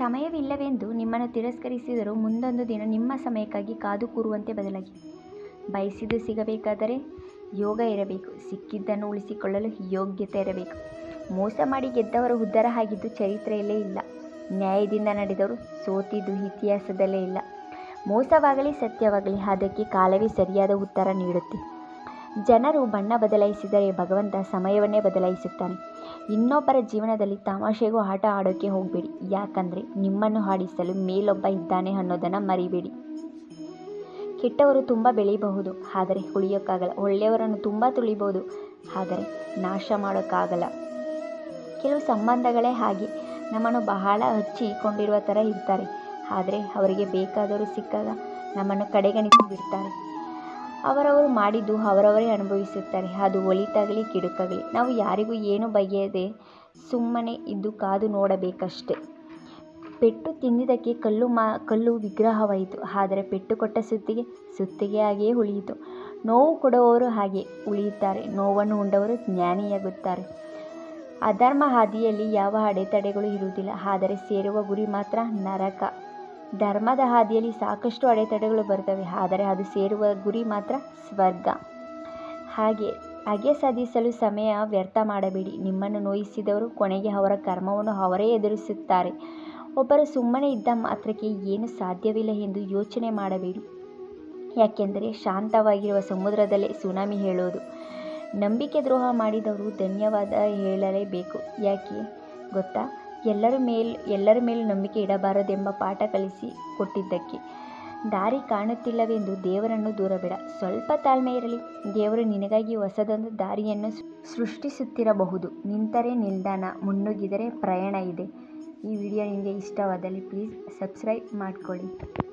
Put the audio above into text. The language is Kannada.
ಸಮಯವಿಲ್ಲವೆಂದು ನಿಮ್ಮನ್ನು ತಿರಸ್ಕರಿಸಿದರೂ ಮುಂದೊಂದು ದಿನ ನಿಮ್ಮ ಸಮಯಕ್ಕಾಗಿ ಕಾದು ಕೂರುವಂತೆ ಬದಲಾಗಿ. ಬಯಸಿದ್ದು ಸಿಗಬೇಕಾದರೆ ಯೋಗ ಇರಬೇಕು, ಸಿಕ್ಕಿದ್ದನ್ನು ಉಳಿಸಿಕೊಳ್ಳಲು ಯೋಗ್ಯತೆ ಇರಬೇಕು. ಮೋಸ ಮಾಡಿ ಗೆದ್ದವರು ಉದ್ಧಾರ ಆಗಿದ್ದು ಚರಿತ್ರೆಯಲ್ಲೇ ಇಲ್ಲ. ನ್ಯಾಯದಿಂದ ನಡೆದವರು ಸೋತಿದ್ದು ಇತಿಹಾಸದಲ್ಲೇ ಇಲ್ಲ. ಮೋಸವಾಗಲಿ ಸತ್ಯವಾಗಲಿ ಅದಕ್ಕೆ ಕಾಲವೇ ಸರಿಯಾದ ಉತ್ತರ ನೀಡುತ್ತೆ. ಜನರು ಬಣ್ಣ ಬದಲಾಯಿಸಿದರೆ ಭಗವಂತ ಸಮಯವನ್ನೇ ಬದಲಾಯಿಸುತ್ತಾನೆ. ಇನ್ನೊಬ್ಬರ ಜೀವನದಲ್ಲಿ ತಮಾಷೆಗೂ ಆಟ ಆಡೋಕ್ಕೆ ಹೋಗಬೇಡಿ. ಯಾಕಂದರೆ ನಿಮ್ಮನ್ನು ಆಡಿಸಲು ಮೇಲೊಬ್ಬ ಇದ್ದಾನೆ ಅನ್ನೋದನ್ನು ಮರಿಬೇಡಿ. ಕೆಟ್ಟವರು ತುಂಬ ಬೆಳೀಬಹುದು, ಆದರೆ ಉಳಿಯೋಕ್ಕಾಗಲ್ಲ. ಒಳ್ಳೆಯವರನ್ನು ತುಂಬ ತುಳಿಬಹುದು, ಆದರೆ ನಾಶ ಮಾಡೋಕ್ಕಾಗಲ್ಲ. ಕೆಲವು ಸಂಬಂಧಗಳೇ ಹಾಗೆ, ನಮ್ಮನ್ನು ಬಹಳ ಹಚ್ಚಿಕೊಂಡಿರುವ ಥರ ಇರ್ತಾರೆ, ಆದರೆ ಅವರಿಗೆ ಬೇಕಾದವರು ಸಿಕ್ಕಾಗ ನಮ್ಮನ್ನು ಕಡೆಗಣಿಸಿ ಬಿಡ್ತಾರೆ. ಅವರವರು ಮಾಡಿದ್ದು ಅವರವರೇ ಅನುಭವಿಸುತ್ತಾರೆ. ಅದು ಒಳಿತಾಗಲಿ ಕೆಡುಕಾಗಲಿ. ನಾವು ಯಾರಿಗೂ ಏನು ಬಗೆಯದೆ ಸುಮ್ಮನೆ ಇದ್ದು ಕಾದು ನೋಡಬೇಕಷ್ಟೆ. ಪೆಟ್ಟು ತಿಂದಿದ್ದಕ್ಕೆ ಕಲ್ಲು ವಿಗ್ರಹವಾಯಿತು, ಆದರೆ ಪೆಟ್ಟು ಕೊಟ್ಟ ಸುತ್ತಿಗೆಯಾಗಿಯೇ ಉಳಿಯಿತು. ನೋವು ಕೊಡುವವರು ಹಾಗೆ ಉಳಿಯುತ್ತಾರೆ, ನೋವನ್ನು ಉಂಡವರು ಜ್ಞಾನಿಯಾಗುತ್ತಾರೆ. ಅಧರ್ಮ ಹಾದಿಯಲ್ಲಿ ಯಾವ ಅಡೆತಡೆಗಳು ಇರುವುದಿಲ್ಲ, ಆದರೆ ಸೇರುವ ಗುರಿ ಮಾತ್ರ ನರಕ. ಧರ್ಮದ ಹಾದಿಯಲ್ಲಿ ಸಾಕಷ್ಟು ಅಡೆತಡೆಗಳು ಬರ್ತವೆ, ಆದರೆ ಅದು ಸೇರುವ ಗುರಿ ಮಾತ್ರ ಸ್ವರ್ಗ. ಹಾಗೆ ಸಾಧಿಸಲು ಸಮಯ ವ್ಯರ್ಥ ಮಾಡಬೇಡಿ. ನಿಮ್ಮನ್ನು ನೋಯಿಸಿದವರು ಕೊನೆಗೆ ಅವರ ಕರ್ಮವನ್ನು ಅವರೇ ಎದುರಿಸುತ್ತಾರೆ. ಒಬ್ಬರು ಸುಮ್ಮನೆ ಇದ್ದ ಮಾತ್ರಕ್ಕೆ ಏನು ಸಾಧ್ಯವಿಲ್ಲ ಎಂದು ಯೋಚನೆ ಮಾಡಬೇಡಿ. ಯಾಕೆಂದರೆ ಶಾಂತವಾಗಿರುವ ಸಮುದ್ರದಲ್ಲೇ ಸುನಾಮಿ ಹೇಳೋದು. ನಂಬಿಕೆ ದ್ರೋಹ ಮಾಡಿದವರು ಧನ್ಯವಾದ ಹೇಳಲೇಬೇಕು. ಯಾಕೆ ಗೊತ್ತಾ? ಎಲ್ಲರ ಮೇಲೂ ನಂಬಿಕೆ ಇಡಬಾರದೆಂಬ ಪಾಠ ಕಲಿಸಿ ಕೊಟ್ಟಿದ್ದಕ್ಕೆ. ದಾರಿ ಕಾಣುತ್ತಿಲ್ಲವೆಂದು ದೇವರನ್ನು ದೂರಬೇಡ. ಸ್ವಲ್ಪ ತಾಳ್ಮೆ ಇರಲಿ. ದೇವರು ನಿನಗಾಗಿ ಹೊಸದೊಂದು ದಾರಿಯನ್ನು ಸೃಷ್ಟಿಸುತ್ತಿರಬಹುದು. ನಿಂತರೆ ನಿಲ್ದಾಣ, ಮುನ್ನುಗ್ಗಿದರೆ ಪ್ರಯಾಣ ಇದೆ. ಈ ವಿಡಿಯೋ ನಿಮಗೆ ಇಷ್ಟವಾದಲ್ಲಿ ಪ್ಲೀಸ್ ಸಬ್ಸ್ಕ್ರೈಬ್ ಮಾಡ್ಕೊಳ್ಳಿ.